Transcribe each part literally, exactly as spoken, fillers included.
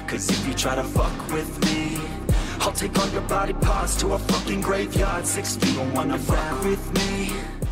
Cause if you try to fuck with me, I'll take all your body parts to a fucking graveyard. Six feet, don't wanna fuck with me.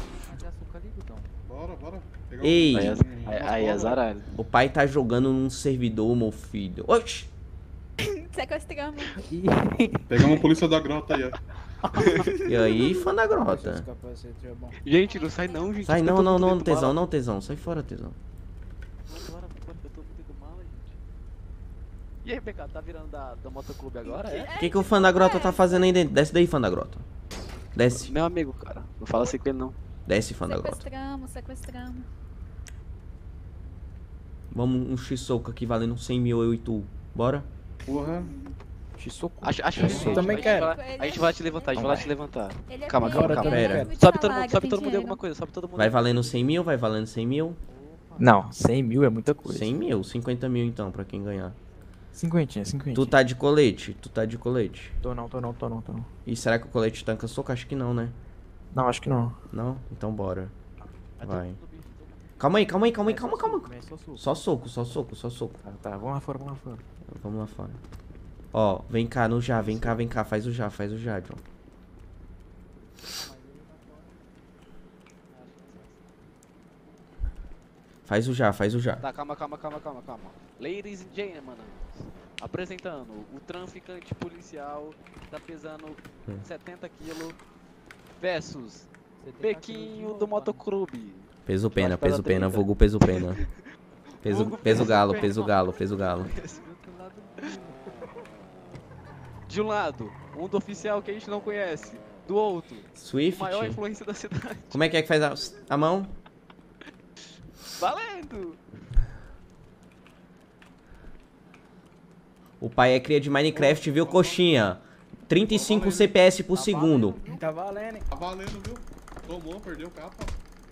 Bora, bora. Ei, aí é zaralho. O pai tá jogando num servidor, meu filho. Oxi. Sequestramos. Pegamos a polícia da grota aí, ó. E aí, fã da grota. Gente, não sai não, gente. Sai não, não, não, tesão, não, tesão. Sai fora, tesão. Bora, bora, eu tô dentro do mala, gente. E aí, Beca, tá virando da, da motoclube agora, é? O que, que o fã da grota tá fazendo aí dentro? Desce daí, fã da grota. Desce. Meu amigo, cara. Não fala assim com ele, não. Desce, fã da grota. Sequestramos, sequestramos. Vamos um X-Soco aqui valendo cem mil, eu e tu. Bora? Porra. X-Soco. Acho, acho que Eu também quero. A gente vai te levantar, a gente vai te levantar. Ele é Calma, calma, bem- calma. Pera. Vou te Sobe todo falar mundo, que sobe tem todo mundo em dinheiro. alguma coisa, sobe todo mundo. Vai valendo cem mil, vai valendo cem mil. Não, cem mil é muita coisa. cem mil, cinquenta mil então, pra quem ganhar. Cinquentinha, cinquentinha. Tu tá de colete, tu tá de colete. Tô não, tô não, tô não, tô não. E será que o colete tanca soco? Acho que não, né? Não, acho que não. Não? Então bora. Vai. Calma aí, calma aí, calma aí, calma, calma. Só soco, só soco, só soco. Tá, tá, vamos lá fora, vamos lá fora. Vamos lá fora. Ó, vem cá no já, vem cá, vem cá, faz o já, faz o já, John. Faz o já, faz o já. Tá, calma, calma, calma, calma, calma. Ladies and gentlemen, apresentando o traficante policial que tá pesando Hum. setenta quilos versus Bequinho do motoclube. Peso pena, Acho que tá peso na pena, trinta. vulgo peso pena. Peso, Vulgo peso peso galo, pena. peso galo, peso galo. De um lado, um do oficial que a gente não conhece. Do outro, o Swift? maior influência da cidade. Como é que é que faz a, a mão? Valendo! O pai é cria de Minecraft, viu, coxinha? trinta e cinco C P S por segundo. Tá valendo, hein? Tá valendo, viu? Tomou, perdeu o capa.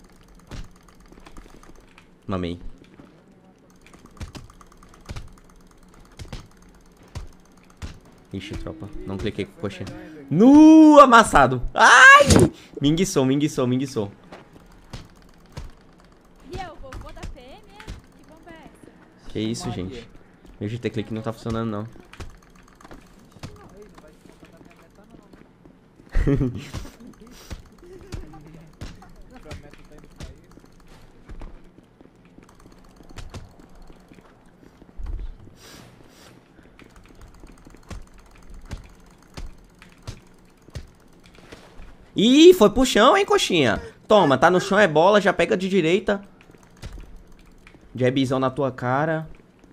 Mamei. Ixi, tropa. Não cliquei com coxinha. Nu, amassado. Ai! Me enguiçou, me enguiçou, me enguiçou. E eu, vovô da P M, é? Que bomba é essa? Que isso, gente. Meu G T Click não tá funcionando, não. Ih, foi pro chão, hein, coxinha? Toma, tá no chão, é bola, já pega de direita. Jabzão na tua cara.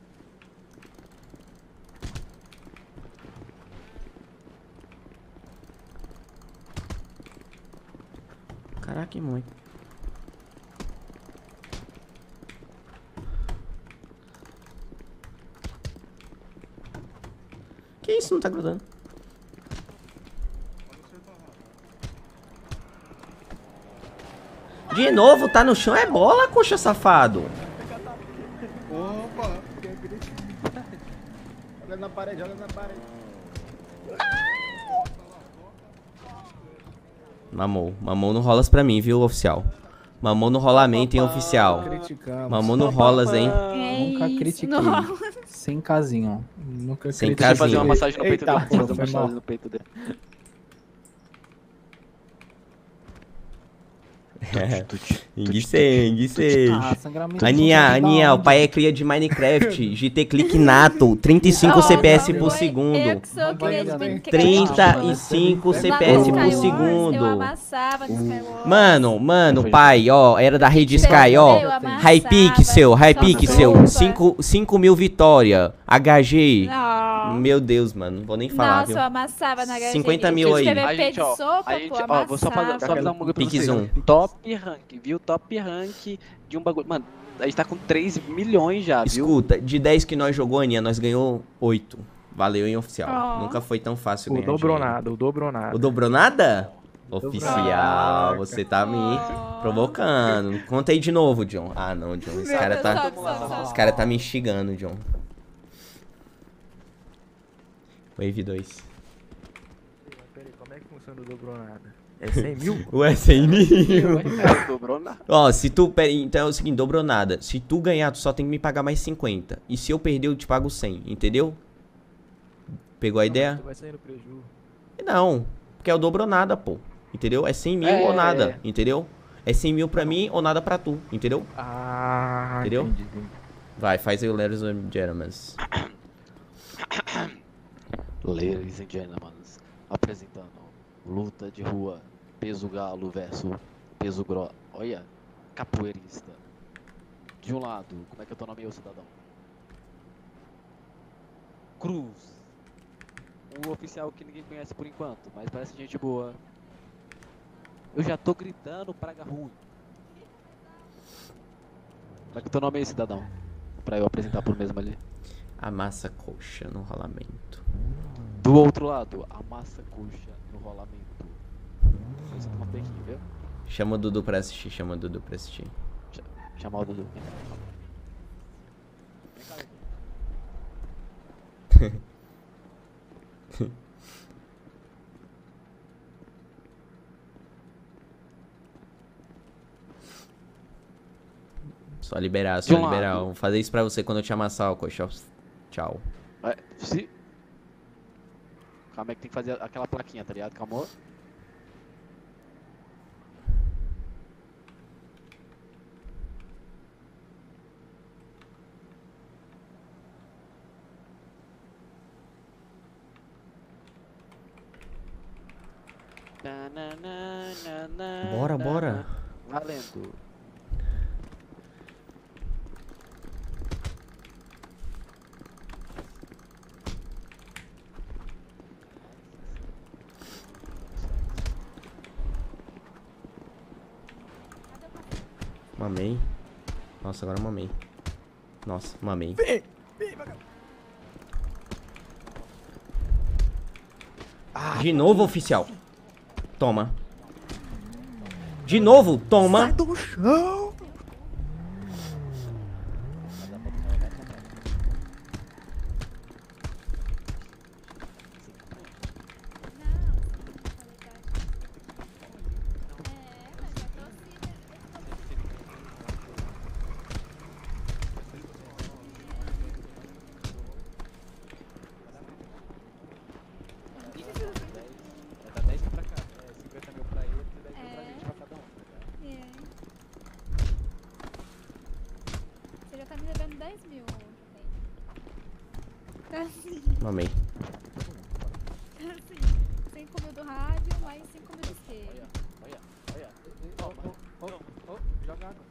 Caraca, que muito. Que isso, não tá grudando? De novo, tá no chão, é bola, coxa safado. Opa! Olha na parede, olha na parede. Mamou, mamou no rolas pra mim, viu, oficial? Mamou no rolamento, hein, oficial? Criticamos. Mamou no rolas, hein? É Nunca isso, critiquei. não. Sem casinho. Nunca Sem critiquei. Deixa eu fazer uma casinho. massagem no peito Eita, dele. Fazer pô, uma foi massagem mal. no peito dele. Enguicei, enguicei. Ah, sangramento. Aninha, Aninha, o pai é cria de Minecraft, G T Click nato, trinta e cinco C P S por Eu segundo. que sou cria de Minecraft. trinta e cinco C P S Lá no por Skywars, Eu segundo. amassava no Skywars. Mano, mano, pai, ó, era da Rede Sky, Eu ó. amassava, Hypixel, só Hypixel, sopa. cinco mil vitória, H G. Não. Meu Deus, mano, não vou nem falar, Nossa, viu? eu amassava na H G. cinquenta mil aí. Escrever A P gente, de ó, sopa, a gente, pô, ó, vou só, fazer, só amassava. avisar um bagulho pra Pique vocês. zoom. Top rank, viu? Top rank de um bagulho. Mano, a gente tá com três milhões já, viu? Escuta, de dez que nós jogou, Aninha, nós ganhou oito. Valeu, hein, oficial. Oh. Nunca foi tão fácil O ganhar dobrou dinheiro. nada, o dobrou nada. O dobrou nada? Dobrou. Oficial, você tá me Oh. provocando. Conta aí de novo, John. Ah, não, John. Esse Meu cara Deus, tá. sobe, sobe, sobe. Esse cara tá me instigando, John. Wave dois. Peraí, como é que funciona o dobrou nada? É cem mil? Ué, cem mil. Não dobrou nada. Ó, se tu. Pera aí, então é o seguinte, dobrou nada. Se tu ganhar, tu só tem que me pagar mais cinquenta. E se eu perder, eu te pago cem, entendeu? Pegou a ideia? Tu vai sair no preju. Não, porque é o dobro ou nada, pô. Entendeu? É cem mil É, ou nada, é. entendeu? É cem mil pra mim ou nada pra tu, entendeu? Ah, Entendeu? entendi, entendi. Vai, faz aí o Ladies and Gentlemen. Ladies and gentlemen, apresentando luta de rua, peso galo versus peso grosso. Olha, capoeirista. De um lado, como é que é o teu nome, meu cidadão? Cruz. Um oficial que ninguém conhece por enquanto, mas parece gente boa. Eu já tô gritando praga ruim. Como é que é o teu nome aí, cidadão? Pra eu apresentar pro mesmo ali. Amassa coxa no rolamento. Do outro lado, amassa coxa no rolamento. Você tá um pouquinho, viu? Chama o Dudu pra assistir, chama o Dudu pra assistir. Ch- Chamar o Dudu. Vem cá, vem cá. Vem cá, Dudu. Só liberar, De só um liberar. lado. Vou fazer isso pra você quando eu te amassar, ó, coxa. Tchau. Vai, se... Calma aí que tem que fazer aquela plaquinha, tá ligado? Calma. Bora, bora. Valendo. Mamei. Nossa, agora eu mamei. Nossa, mamei. De novo, oficial. Toma. De novo, toma. Sai do chão! Vai dar dez mil pra cá. É, cinquenta mil pra ele e dez mil pra gente, pra cada um. Tá ligado? É. Você já tá me devendo dez mil. Tá assim, Mamei. tá assim. cinco mil do rádio, mais cinco mil do skate. Olha, olha. Ô, ô, ô, ô, joga água.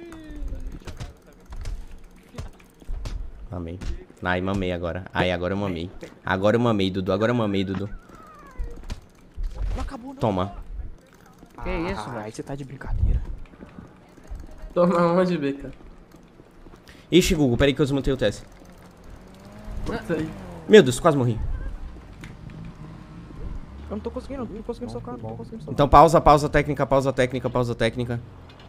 Mamei. Ai, mamei agora. Ai, agora eu mamei. Agora eu mamei, Dudu. Agora eu mamei, Dudu. Não acabou, não. Toma. Que isso, velho? Aí você tá de brincadeira. Toma onde, Beca? Ixi, Google, peraí que eu desmontei o teste. Putz aí. Meu Deus, quase morri. Eu não tô conseguindo, não tô conseguindo socar, não tô conseguindo socar. Então pausa, pausa técnica, pausa técnica, pausa técnica.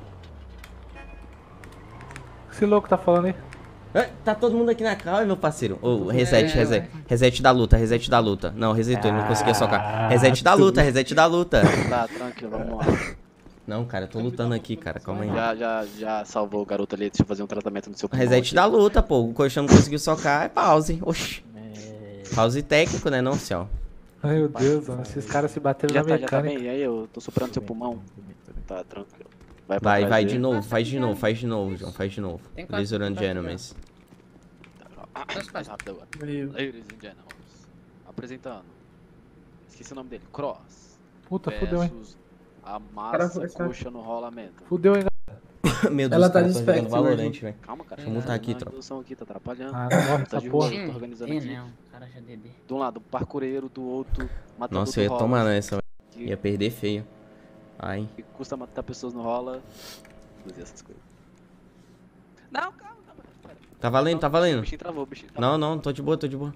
Esse louco tá falando aí? É, tá todo mundo aqui na calma, meu parceiro. Ô, reset, reset. Reset da luta, reset da luta. Não, resetou, ele não conseguia socar. Reset da luta, reset da luta. Tá, tranquilo, vamos lá. Não, cara, eu tô lutando aqui, cara, calma aí. Já, já, já salvou o garoto ali, deixa eu fazer um tratamento no seu pulmão Reset aqui. da luta, pô. O colchão não conseguiu socar, é pause. Oxi. Pause técnico, né, não, oficial? Ai, meu Deus, mano. Esses caras se bateram Já na tá, já tá mecânica. bem, e aí eu tô soprando seu pulmão. Tá, tranquilo. Vai, pra Vai, trás vai dele. de novo, faz de novo, faz de novo, João, faz de novo. Tem quatro, Ladies and tem quatro, gentlemen. Ah, mais rápido agora. Meu. Ladies and gentlemen, apresentando. Esqueci o nome dele. Cross. Puta, fudeu, hein? Versus a Cara, massa foi- coxa no rolamento. Fudeu, hein? Meu Deus, Ela os tá caras de tão jogando spec, Valorant, velho. Calma, cara. Deixa eu montar aqui, Tá tropa. introdução aqui, tá atrapalhando. Ah, não morre Tá essa de porra. rua, tô organizando Ih, aqui. não, cara já D D. De um lado, um parkureiro, do outro, matador Nossa, do eu ia rola, tomar nessa, velho. que- Ia perder feio. Ai. que custa matar pessoas no rola. Fazer essas coisas. Não, calma, calma. Pera. Tá valendo, tá O valendo. bichinho travou, o bichinho travou. Não, não, tô de boa, tô de boa.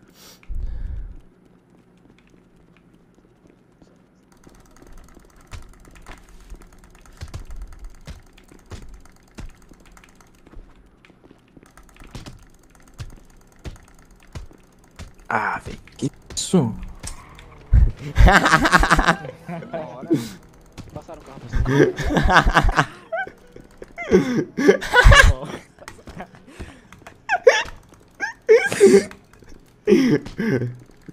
Ah, velho. Que isso? Passaram o carro pra cima.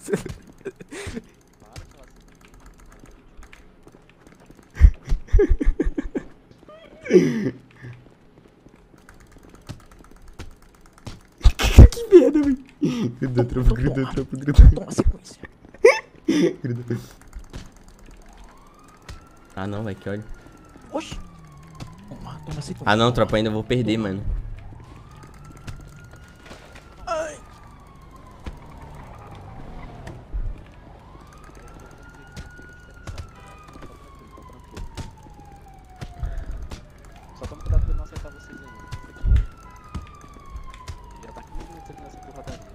Que merda, velho. Grudou, tropa, grudou, tropa, grudou. Toma sequência. Grudou. Ah não, vai que olha. Oxi. Toma, toma sequência. Ah não, tropa, ainda vou perder, mano. Só toma cuidado pra não acertar vocês aí. Isso aqui já tá quinze minutos aqui nessa porradaria.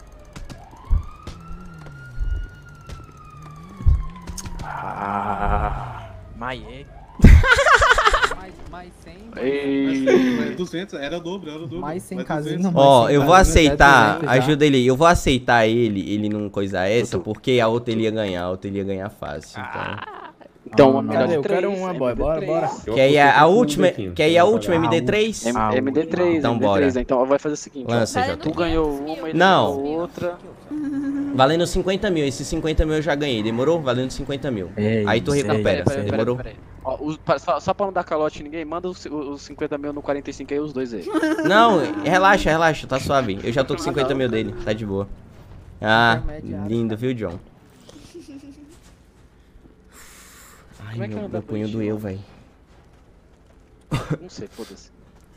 Ah, Maie. Mais, mais cem. Mas duzentos, era dobro, era dobro. Mais cem Mas casinhos, duzentos. mais Ó, cem eu vou casinhos, aceitar, duzentos já. ajuda ele aí, eu vou aceitar ele, ele não coisa essa, porque a outra ele ia ganhar, a outra ele ia ganhar fácil, então. Então, Ah, uma melhor cadê? de Eu quero três, uma, boy, bora, bora. Quer ir a, a última, quer ir a última M D três? M- Ah, M D três, então M D três, bora. então vai fazer o seguinte, ó. Lança, Valendo Jota. Tu ganhou quinhentos uma, mil. ele Não. ganhou outra. Valendo cinquenta mil, esses cinquenta mil eu já ganhei, demorou? Valendo cinquenta mil. É Aí tu isso, é recupera, isso, é isso. demorou? Ó, os- pa- só, só pra não dar calote em ninguém, manda os, os cinquenta mil no quarenta e cinco aí, os dois aí. Não, relaxa, relaxa, tá suave. Eu já tô com cinquenta mil dele, tá de boa. Ah, lindo, viu, John? Ai, Como é que meu, ela meu tá punho bonitinha? doeu, velho. Não sei, foda-se.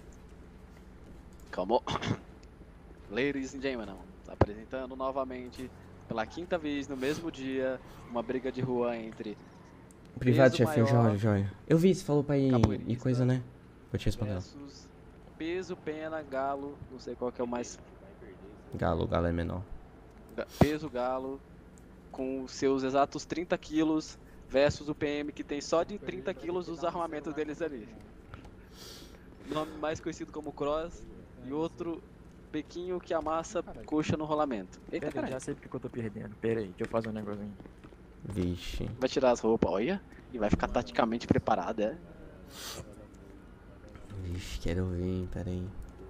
Calma. Ladies and gentlemen, apresentando novamente, pela quinta vez no mesmo dia, uma briga de rua entre Privado, Peso chefinho, já maior. olha, já olha. Eu vi, você falou pra ir Capoeirista. e coisa, né? Vou te responder. versus peso, pena, galo, não sei qual que é o mais... Galo, galo é menor. ga- Peso, galo, com os seus exatos trinta quilos, versus o P M que tem só de trinta quilos os armamentos deles ali. Nome mais conhecido como Cross e outro Bequinho que amassa coxa no rolamento. Eita, Pera aí, caralho. já sei porque que eu tô perdendo. Pera aí, deixa eu fazer um negocinho. Vixe. Vai tirar as roupas, olha, e vai ficar taticamente preparado, é? Vixe, quero ver, hein, peraí.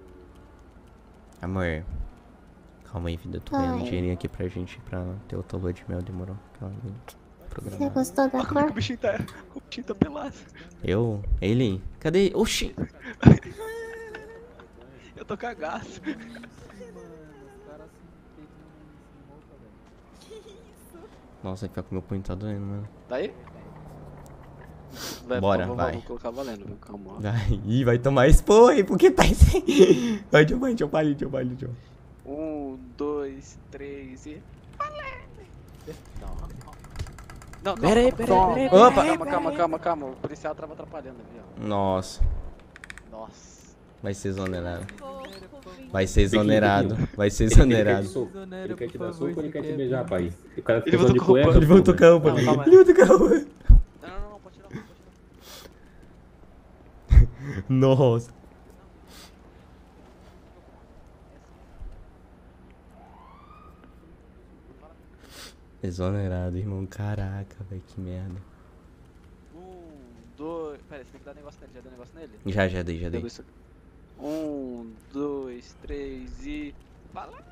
Amor. Calma aí, vida. Eu tô ganhando um Oi. dinheirinho aqui pra gente pra ter outra lua de mel, demorou? Calma aí. Você Programa. gostou da Olha como é que o cor? bichinho tá, o bichinho tá pelado. Eu? Ele? Cadê? Oxi! Eu tô cagaço. Nossa, que ficar com meu punho tá doendo, mano. Tá aí? Vai, Bora, vou, vai. Vou colocar valendo, viu? Calma. Vai, ih, vai tomar expor, porque tá assim. Vai, John, vai, John, vai, John, vai, John. Um, dois, três e... Não, não. Não, Pera aí, calma, pera aí, calma. pera aí, Opa! pera aí, Calma, calma, calma, calma. O policial tava atrapalhando ali, ó. Nossa, Nossa. vai ser exonerado. Fofo, fofinho. Vai ser exonerado. Vai ser exonerado. Ele quer te dar soco ou ele quer te beijar, pai? O cara Ele fica voltou de com cueca. roupa. Ele voltou com a roupa. Não, calma aí. Ele voltou com a roupa. Não, não, não, pode tirar, pode tirar. Nossa. Exonerado, irmão. Caraca, velho, que merda. Um, dois... Pera aí, você tem que dar negócio nele. Já deu negócio nele? Já, já dei, já Deu dei. isso. Um, dois, três e... Valendo!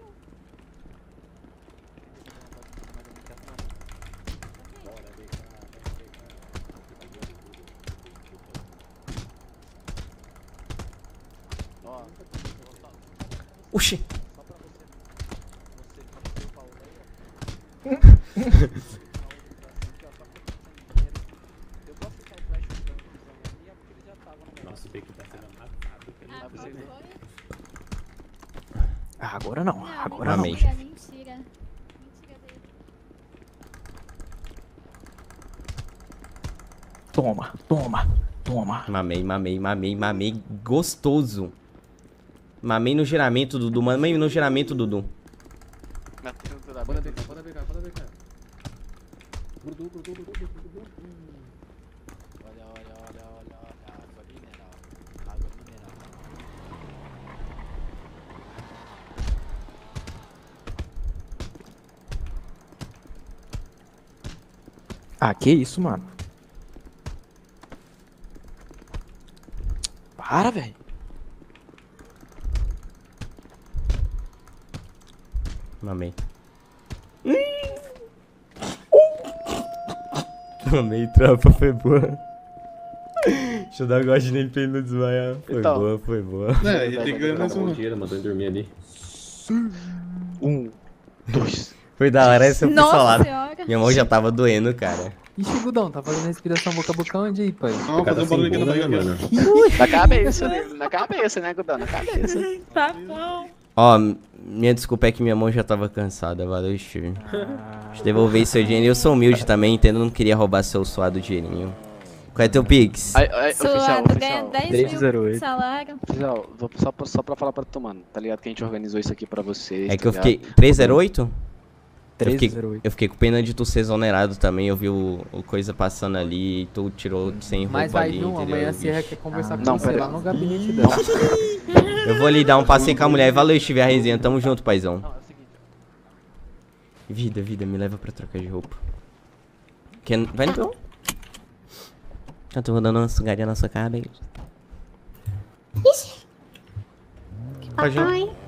Ó, Oxi. só pra você, você que o Paulo aí, ó. Eu posso ficar o flash jogando visão na minha, porque ele já tava no meu. Nossa, o Beck tá sendo amassado. Ah, Ah, você qual viu? foi? Ah, agora não, Não, agora Amei. mentira, mentira. Mentira dele. não. Toma, toma, toma. Mamei, mamei, mamei, mamei. Gostoso. Mamei no giramento, Dudu. Mamei no giramento, Dudu. Matheus, toda Bora vez. B K, bora B K, bora B K. Grudou, grudou, grudou, grudou, grudou. Hum. Olha, olha, olha, olha, olha, água mineral, água mineral. Ah, que isso, mano? Para, velho. Mamei. Hum, Tomei tropa, foi boa. Deixa eu dar um gosto nele pra ele não desmaiar. Foi Então. boa, foi boa. Não, ele tem que ganhar mais Acabou uma. o dinheiro, mandou ele dormir ali. Um, dois. Foi da hora essa Nossa pessoal. senhora. Minha mão já tava doendo, cara. Ixi, Gudão, tá fazendo respiração boca a boca onde aí, pai? Não, fazer um barulho aqui na né, barriga. mano? Na cabeça, né? Na cabeça, né, Gudão? Na cabeça. Tá bom. Ó, minha desculpa é que minha mão já tava cansada. Valeu, Steve. Deixa eu devolver seu dinheiro. Eu sou humilde também, entendo? Não queria roubar seu suado dinheirinho. Qual é teu Pix? Ai, ai, oficial, Suado ganha oficial. dez três zero mil oito. de salário. Oficial, vou- só, pra- só pra falar pra tu, mano. Tá ligado que a gente organizou isso aqui pra vocês. É que tá eu fiquei. ligado? trezentos e oito? Eu três fiquei, zero oito. eu fiquei com pena de tu ser exonerado também. Eu vi o, o coisa passando ali e tu tirou sem roupa Mas vai ali, vir um, entendeu? amanhã a Sierra quer conversar com Não, você pera- lá no gabinete dela. Eu vou ali dar um passeio com a mulher. Valeu, Steve, a resenha. Tamo junto, paizão. Não, é o seguinte, Vida, vida, me leva pra trocar de roupa. Quer... Vai no pão? Eu tô dando uma sugadinha na sua cabeça. Pode ir. Papai.